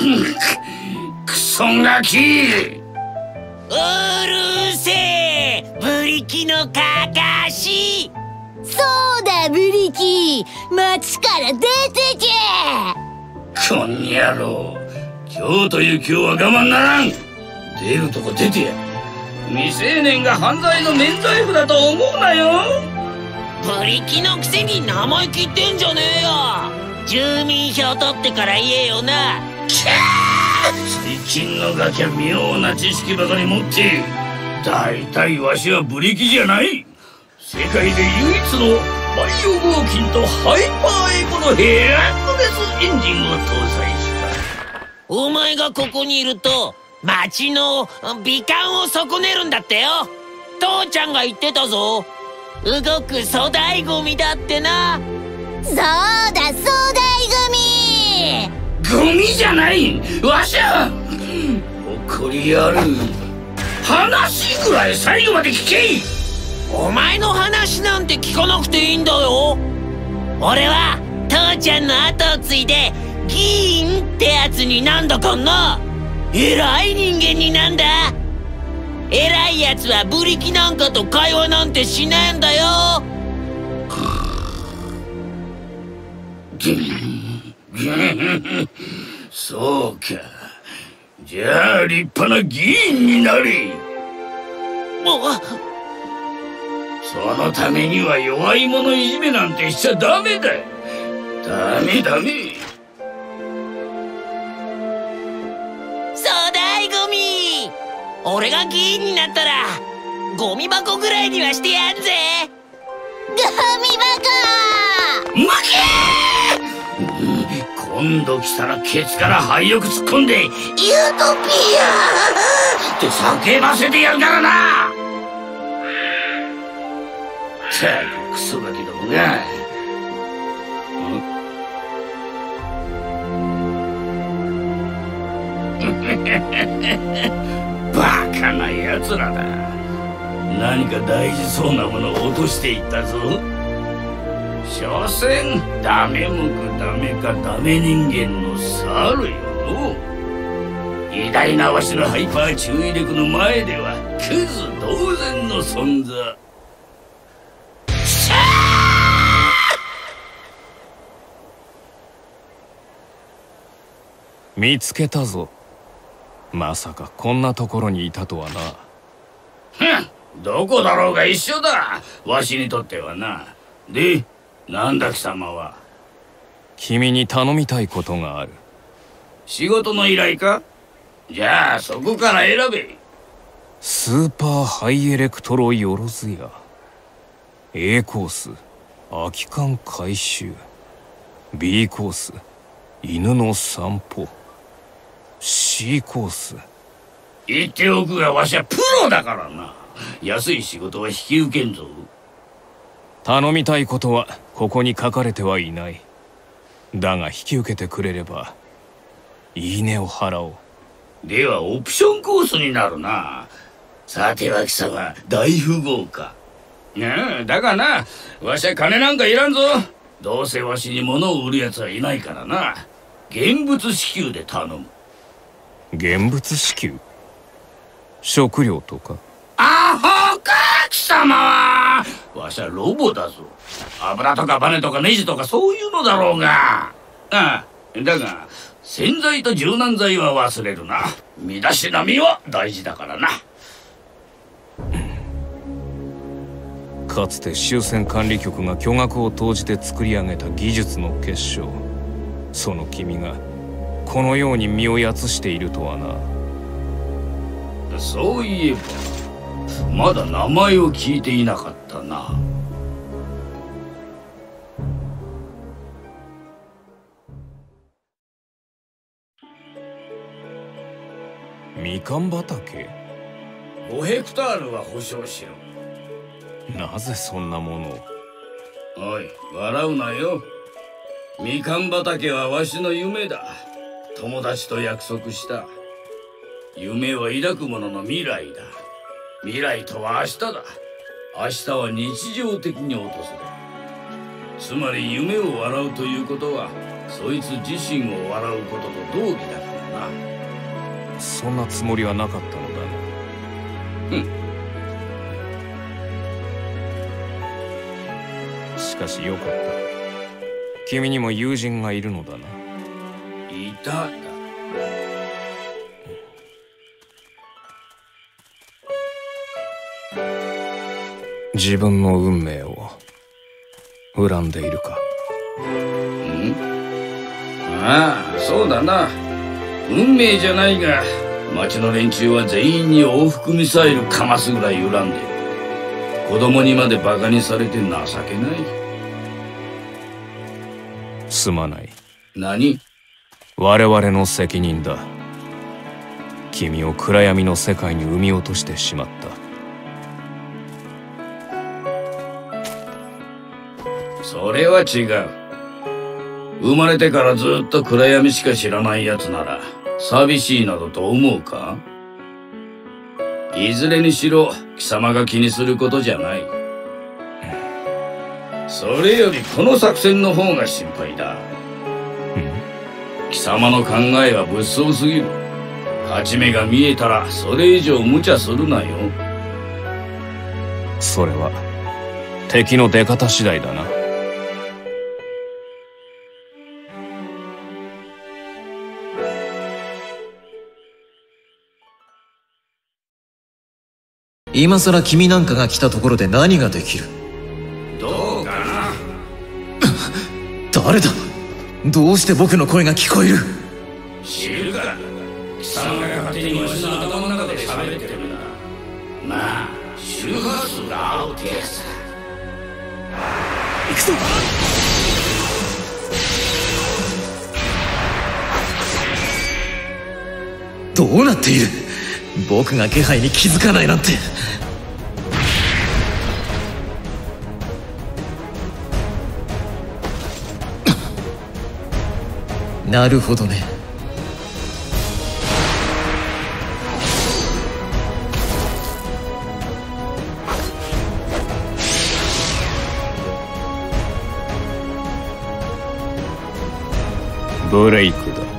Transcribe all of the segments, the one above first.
クソガキ。 うるせえ、ブリキのかかし。 そうだブリキ、町から出てけ。 こん野郎、今日という今日は我慢ならん。出るとこ出てや。未成年が犯罪の免罪符だと思うなよ。 ブリキのくせに生意気ってんじゃねえよ。住民票取ってから言えよな。 最近のガキは妙な知識ばかり持って、大体わしはブリキじゃない。世界で唯一のバイオ合金とハイパーエコのヘアッドレスエンジンを搭載した。 お前がここにいると町の美観を損ねるんだってよ。父ちゃんが言ってたぞ。動く粗大ゴミだってな。 そうだ粗大ゴミ。 ゴミじゃない、わしゃ誇りある。話ぐらい最後まで聞け。 お前の話なんて聞かなくていいんだよ。俺は父ちゃんの後を継いで議員ってやつになんだかんな。偉い人間になんだ。偉いやつはブリキなんかと会話なんてしないんだよ。 そうか、じゃあ立派な議員になれ。そのためには弱い者いじめなんてしちゃダメだ。ダメダメ。 粗大ゴミ。俺が議員になったらゴミ箱ぐらいにはしてやんぜ。 ゴミ箱。 負け。今度来たらケツから肺よく突っ込んでユートピアって叫ばせてやるからな。さあクソガキどもが。バカなやつらだ。何か大事そうなものを落としていったぞ。所詮ダメモクダメかダメ人間の猿よの。偉大なわしのハイパー注意力の前ではクズ同然の存在。 見つけたぞ。まさかこんなところにいたとはな。 どこだろうが一緒だ、わしにとってはな。で、なんだ貴様は。 君に頼みたいことがある。 仕事の依頼か。じゃあそこから選べ。 スーパーハイエレクトロよろずや A コース空き缶回収、 B コース犬の散歩、 C コース。 言っておくがわしはプロだからな。安い仕事は引き受けんぞ。 頼みたいことはここに書かれてはいない。だが引き受けてくれればいいねを払おう。 ではオプションコースになるな。さては貴様大富豪か。だがな、わしは金なんかいらんぞ。どうせわしに物を売るやつはいないからな。現物支給で頼む。 現物支給？食料とか？ アホか貴様は。わしはロボだぞ。油とかバネとかネジとかそういうのだろうが。だが洗剤と柔軟剤は忘れるな。身だしなみは大事だからな。 かつて終戦管理局が巨額を投じて作り上げた技術の結晶、その君がこのように身をやつしているとはな。 そういえばまだ名前を聞いていなかったな。 みかん畑 5ヘクタールは保証しろ。 なぜそんなものを。 おい笑うなよ。みかん畑はわしの夢だ。友達と約束した。夢は抱く者の未来だ。未来とは明日だ。明日は日常的に訪れる。つまり夢を笑うということはそいつ自身を笑うことと同義だからな。 な。 そんなつもりはなかったのだが。しかしよかった。君にも友人がいるのだな。 いたんだ。 自分の運命を恨んでいるか。 ああ、そうだな。運命じゃないが、町の連中は全員に往復ミサイルかますぐらい恨んでる。子供にまでバカにされて情けない。 すまない。 何？ 我々の責任だ。君を暗闇の世界に産み落としてしまった。 それは違う。生まれてからずっと暗闇しか知らない奴なら寂しいなどと思うか？いずれにしろ貴様が気にすることじゃない。それよりこの作戦の方が心配だ。貴様の考えは物騒すぎる。勝ち目が見えたらそれ以上無茶するなよ。 それは敵の出方次第だな。 今さら君なんかが来たところで何ができる？ どうかな。 誰だ？どうして僕の声が聞こえる？ 知るか。貴様が勝手にわしの頭の中で喋ってるんだ。まあ周波数が合うってやつだ。 行くぞ！どうなっている？僕が気配に気づかないなんて。なるほどね。 ブレイクだ。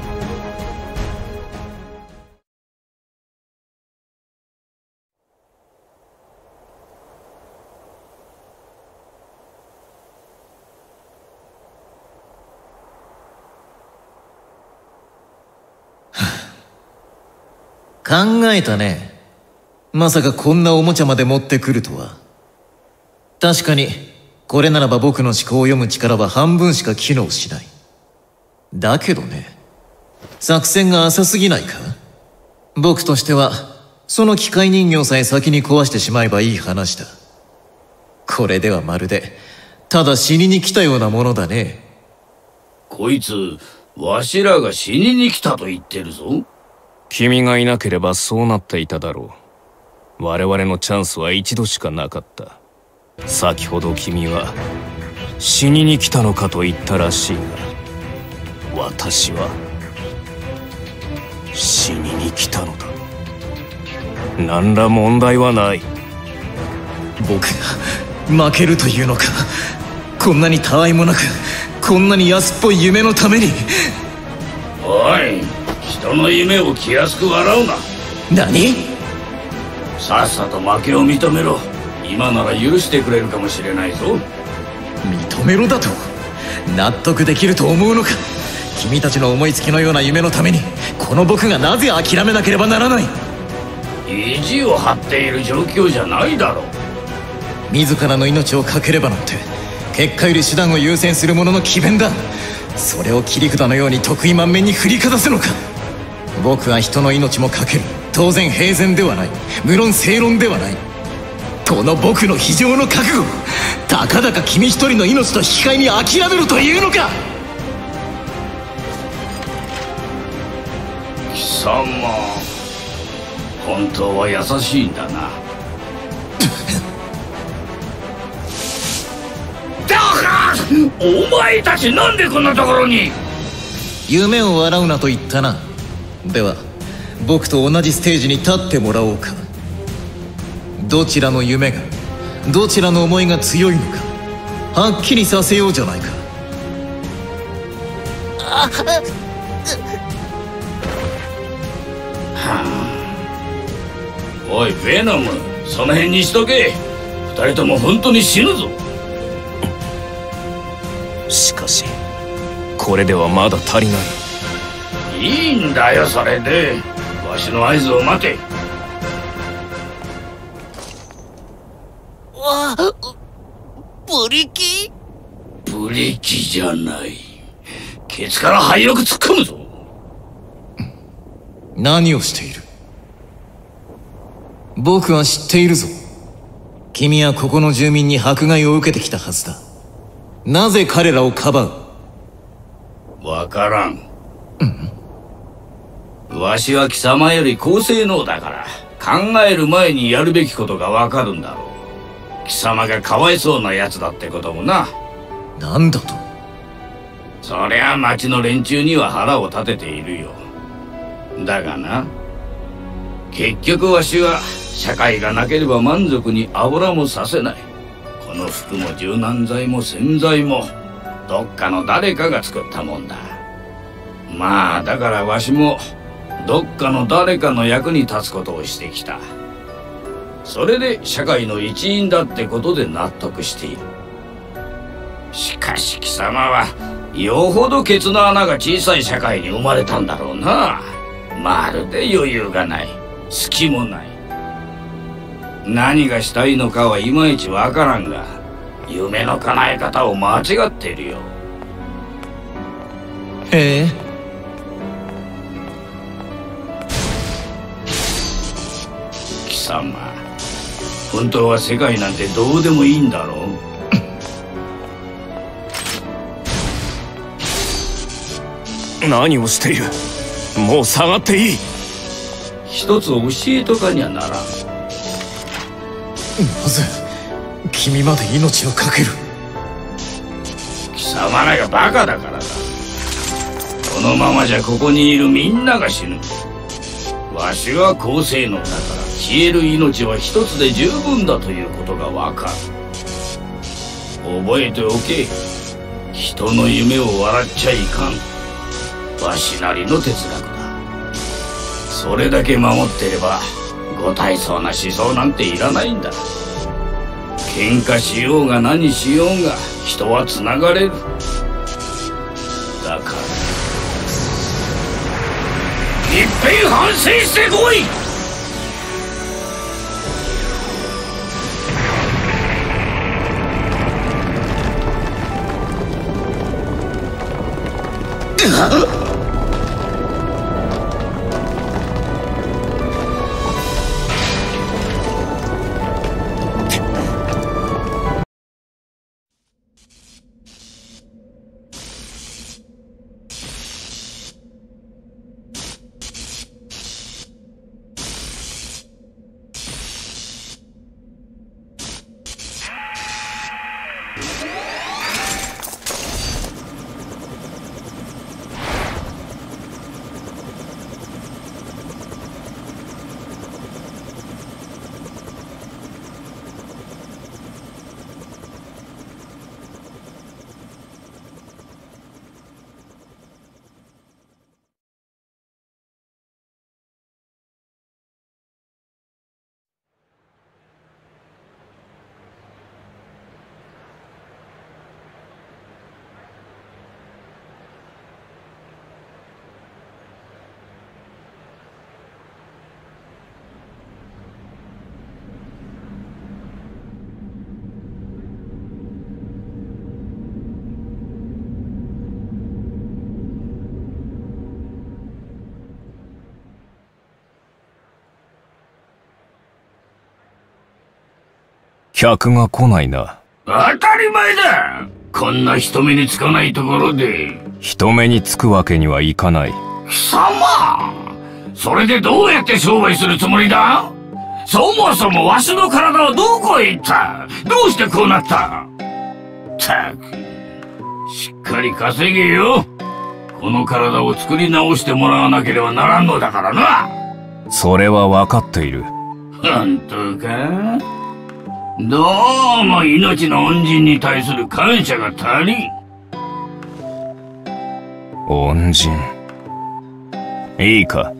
考えたね。まさかこんなおもちゃまで持ってくるとは。確かにこれならば僕の思考を読む力は半分しか機能しない。だけどね、作戦が浅すぎないか？僕としてはその機械人形さえ先に壊してしまえばいい話だ。これではまるでただ死にに来たようなものだね。 こいつわしらが死にに来たと言ってるぞ。 君がいなければそうなっていただろう。我々のチャンスは一度しかなかった。先ほど君は死にに来たのかと言ったらしいが、私は死にに来たのだ。何ら問題はない。 僕が負けるというのか？こんなにたわいもなく、こんなに安っぽい夢のために。 おい、人の夢を気安く笑うな。 何？ さっさと負けを認めろ。今なら許してくれるかもしれないぞ。 認めろだと？納得できると思うのか？君たちの思いつきのような夢のためにこの僕がなぜ諦めなければならない？ 意地を張っている状況じゃないだろう。 自らの命を懸ければなんて結果より手段を優先する者の詭弁だ。それを切り札のように得意満面に振りかざすのか？僕は人の命も懸ける。当然平然ではない。無論正論ではない。この僕の非常の覚悟、たかだか君一人の命と引き換えに諦めろというのか？ 貴様、本当は優しいんだな。お前たちなんでこんなところに？ 夢を笑うなと言ったな。では僕と同じステージに立ってもらおうか。どちらの夢が、どちらの思いが強いのかはっきりさせようじゃないか。 おいベノム、その辺にしとけ。二人とも本当に死ぬぞ。 しかしこれではまだ足りない。 いいんだよ、それでわしの合図を待て。 わあ、ブリキ？ ブリキじゃない。ケツから廃屋突っ込むぞ。 何をしている？僕は知っているぞ。君はここの住民に迫害を受けてきたはずだ。なぜ彼らをかばう？ わからん。わしは貴様より高性能だから考える前にやるべきことがわかるんだろう。貴様がかわいそうなやつだってこともな。 なんだと？ そりゃ町の連中には腹を立てているよ。だがな、結局わしは社会がなければ満足に油もさせない。この服も柔軟剤も洗剤もどっかの誰かが作ったもんだ。まあだからわしもどっかの誰かの役に立つことをしてきた。それで社会の一員だってことで納得している。しかし貴様はよほどケツの穴が小さい社会に生まれたんだろうな。まるで余裕がない、隙もない。何がしたいのかはいまいちわからんが、夢の叶え方を間違っているよ。 へえ。 貴様、本当は世界なんてどうでもいいんだろう。 何をしている？もう下がっていい。 一つ教えとかにはならん。 なぜ君まで命を懸ける？ 貴様らがバカだからだ。このままじゃここにいるみんなが死ぬ。わしは高性能だから消える命は一つで十分だということがわかる。覚えておけ。人の夢を笑っちゃいかん。わしなりの哲学だ。それだけ守ってればご大層な思想なんていらないんだ。喧嘩しようが何しようが人はつながれる。だからいっぺん反省してこい。 客が来ないな。 当たり前だ。こんな人目につかないところで。 人目につくわけにはいかない。 貴様、それでどうやって商売するつもりだ？そもそもわしの体はどこへ行った？どうしてこうなった？ったく、しっかり稼げよ。この体を作り直してもらわなければならんのだからな。 それは分かっている。 本当か？どうも命の恩人に対する感謝が足りん。 恩人。いいか、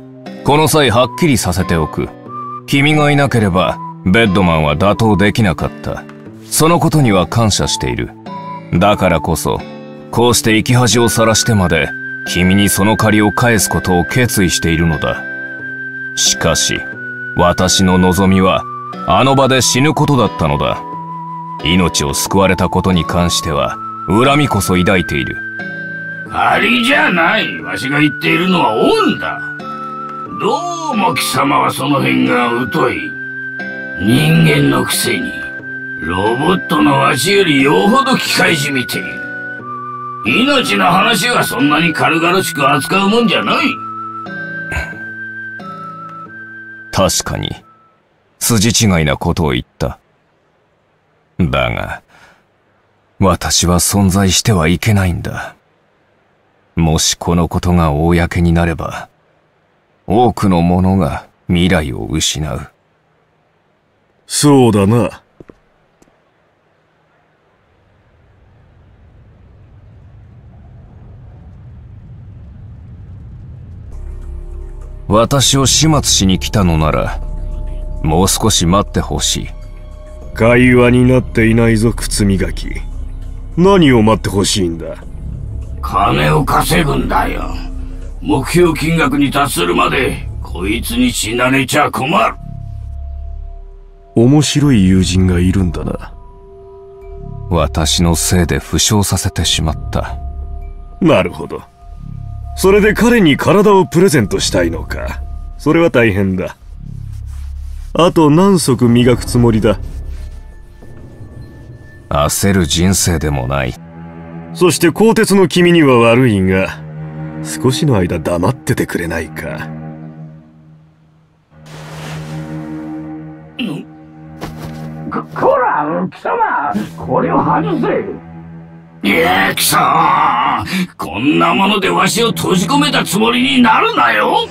この際はっきりさせておく。君がいなければベッドマンは打倒できなかった。そのことには感謝している。だからこそこうして生き恥をさらしてまで君にその借りを返すことを決意しているのだ。しかし私の望みはあの場で死ぬことだったのだ。命を救われたことに関しては恨みこそ抱いている。 借りじゃない。わしが言っているのは恩だ。どうも貴様はその辺が疎い。人間のくせにロボットのわしよりよほど機械じみている。命の話はそんなに軽々しく扱うもんじゃない。 確かに筋違いなことを言った。だが私は存在してはいけないんだ。もしこのことが公になれば多くの者が未来を失う。 そうだな。 私を始末しに来たのならもう少し待ってほしい。 会話になっていないぞ、靴磨き。何を待ってほしいんだ。 金を稼ぐんだよ。目標金額に達するまでこいつに死なれちゃ困る。 面白い友人がいるんだな。 私のせいで負傷させてしまった。 なるほど。それで彼に体をプレゼントしたいのか。それは大変だ。あと何足磨くつもりだ。 焦る人生でもない。 そして鋼鉄の君には悪いが、少しの間黙っててくれないか。 こら、貴様、これを外せ。いや、貴様、こんなものでわしを閉じ込めたつもりになるなよ。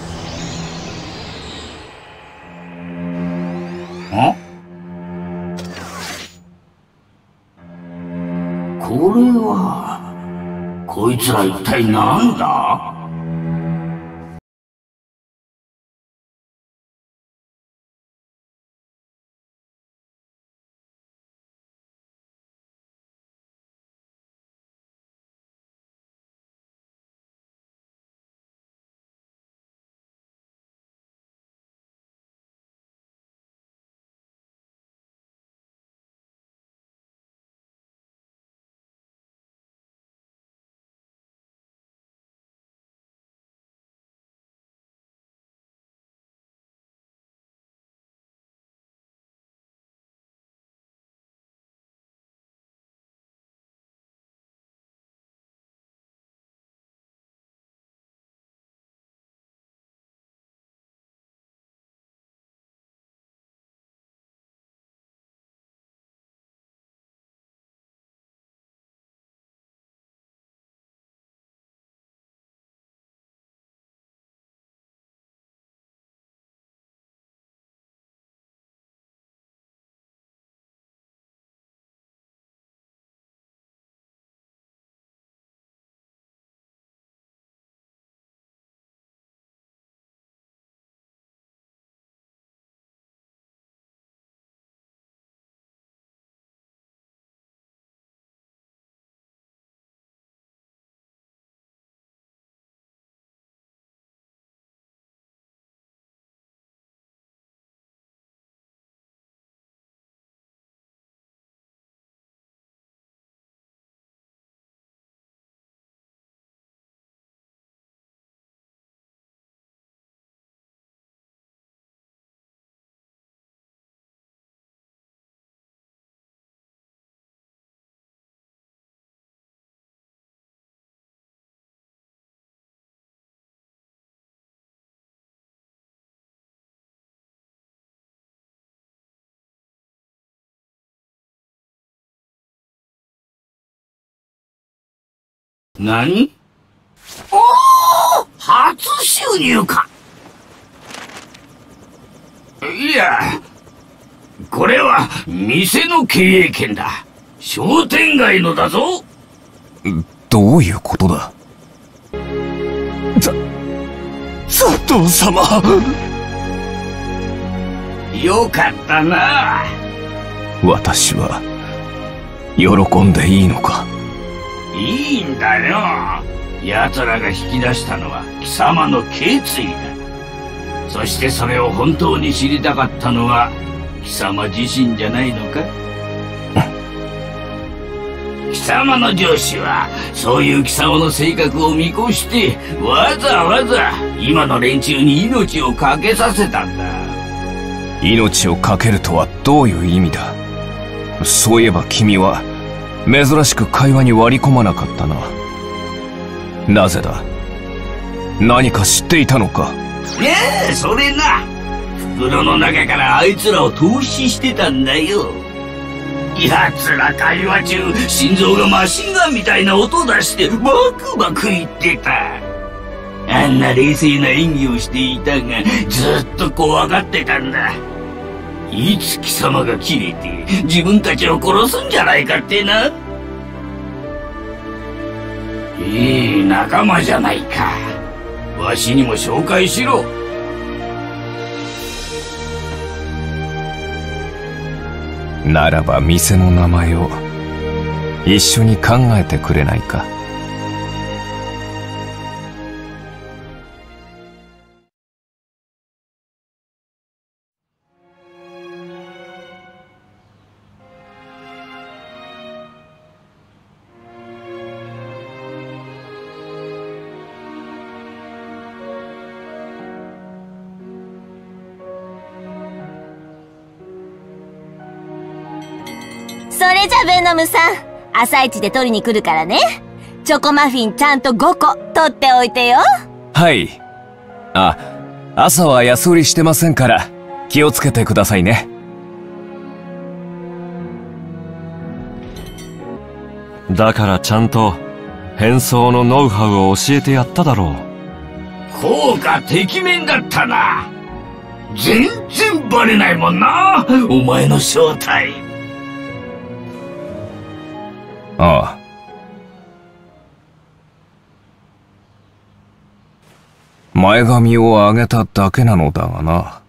これは、こいつら一体何だ？何？おお！初収入か。いや、これは店の経営権だ。商店街のだぞ。 どういうことだ？ざっと父様。 よかったな。 私は喜んでいいのか？ いいんだよ。奴らが引き出したのは貴様の決意だ。そしてそれを本当に知りたかったのは貴様自身じゃないのか？貴様の上司はそういう貴様の性格を見越してわざわざ今の連中に命を懸けさせたんだ。 命を懸けるとはどういう意味だ？そういえば君は珍しく会話に割り込まなかったな。なぜだ？何か知っていたのか？ それな。袋の中からあいつらを透視してたんだよ。奴ら会話中、心臓がマシンガンみたいな音出してバクバク言ってた。あんな冷静な演技をしていたがずっと怖がってたんだ。いつ貴様が切れて自分たちを殺すんじゃないかってな。いい仲間じゃないか。わしにも紹介しろ。 ならば店の名前を一緒に考えてくれないか？ それじゃベノムさん、朝一で取りに来るからね。チョコマフィンちゃんと5個取っておいてよ。 はい。朝は安売りしてませんから気をつけてくださいね。 だからちゃんと変装のノウハウを教えてやっただろう。 効果てきめんだったな。全然バレないもんな、お前の正体。 ああ。前髪を上げただけなのだがな。